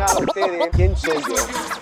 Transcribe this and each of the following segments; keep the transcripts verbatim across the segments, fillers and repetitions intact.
a ustedes quién soy yo.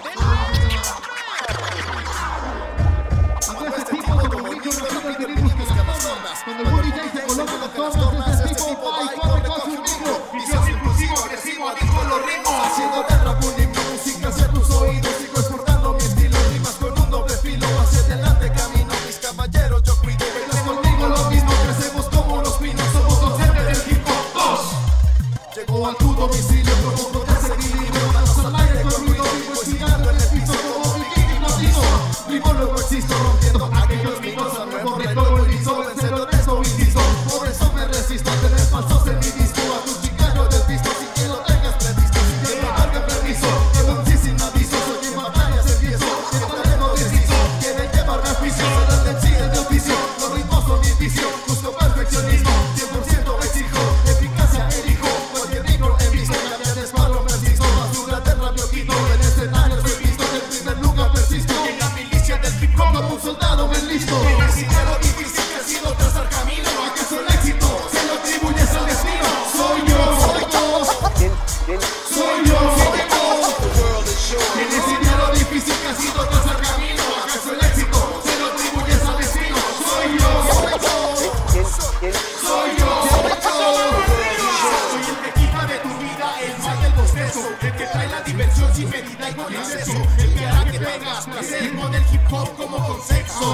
Cuando este tipo de movimiento rápido el ritmo que se tomas. Cuando el booty se coloca las tomas, este tipo va y corre con su ritmo. Vicioso, impulsivo, agresivo, adicto a los ritmos. Haciendo de rap un himno, música hacia tus oídos. Sigo exportando mi estilo, rimas con un doble filo. Hacia adelante camino, mis caballeros yo cuido. Bailas conmigo lo mismo, crecemos como los pinos. Somos docentes del hip hop dos. Llegó a tu domicilio, provoco desequilibrio. Manos al aire con ruido, vivo estirando en el piso como bikini hipnotizo. Vivo luego existo, rompiendo aquellos mitos. A nuevo reto el piso, vencedor eso inciso. Por eso me resisto a tener falsos en mi disco. A tu chicago del pisto, sin que lo tengas previsto. Sin que me valga permiso, llevo un sí sin aviso. Soy en batallas empiezo, entraremos deciso. Quieren llevarme a juicio, se dan sí en mi oficio. Los ritmos son mi vicio, busco perfeccionismo. Cien por ciento exijo, eficacia elijo. Cualquier ritmo he visto, ya me desbarro, persisto. Basura del rabio quito, en escenario soy visto. En primer lugar persisto, en la milicia del hip hop como un soldado me enlisto. En el siniestro difícil que ha sido trazar camino. ¿Acaso el éxito se lo atribuyes al destino? Soy yo, soy yo, ¿Quién? ¿Quién? soy yo, soy yo. En el siniestro difícil que ha sido trazar camino. ¿Acaso el éxito se lo atribuyes al destino? Soy yo, soy yo. ¿Quién? ¿Quién? Soy yo, soy yo. Soy el que quita de tu vida el mal del bostezo. El que trae la diversión sin medida y con exceso. El que hará que tengas placer con el hip hop como con sexo.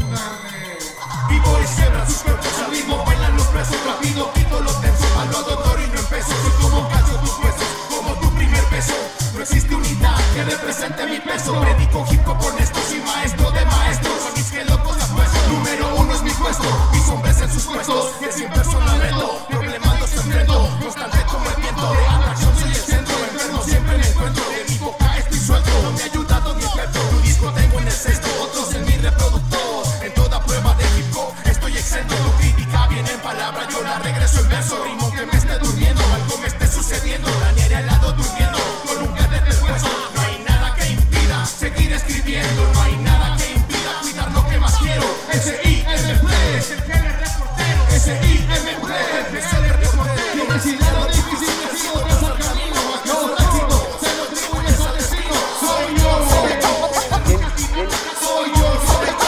Vivo y siembra sus cuerpos al ritmo. Bailan los presos rápido, quito lo tenso. A lo doctor y no empiezo. Soy como calcio tus huesos, como tu primer beso. No existe unidad que represente mi peso. Predico hip hop honesto, soy maestro de maestros. Son mis que locos apuesto. Número uno es mi puesto. Mis hombres en sus puestos. Que sin persona reto. Problemando se enfrento. Constante como el viento. De atracción soy el centro. Enfermo siempre me encuentro. De mi boca estoy suelto. No me ha ayudado ni experto. Tu disco tengo en el cesto. Otros en mi reproductor. En toda prueba de hip hop estoy exento. Tu crítica viene en palabra. Yo la regreso en verso. Rimo que me esté durmiendo. Algo me esté sucediendo. Daniel al lado durmiendo. Con un cadete del hueso. No hay nada que impida seguir escribiendo. No hay nada que impida cuidar lo que más quiero. S I M Play. Es el que le reportero. S I M Play. Es el reportero. En el siniestro difícil que ha sido trazar camino. ¿Acaso el éxito se lo atribuyes al destino? Soy yo, soy yo. ¿Quién? ¿Quién? Soy yo, soy yo.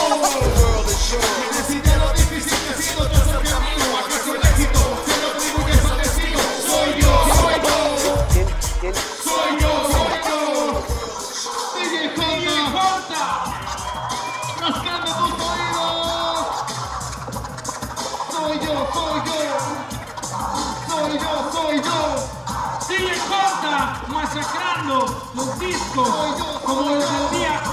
En el siniestro difícil que ha sido trazar camino. ¿Acaso el éxito se lo atribuyes al destino? Soy yo, soy yo. ¿Quién? ¿Quién? Soy yo, soy yo. D J Jota. Rascando tus oídos. Soy yo, soy yo. Soy yo, soy yo. D J Jota masacrando los discos como el del día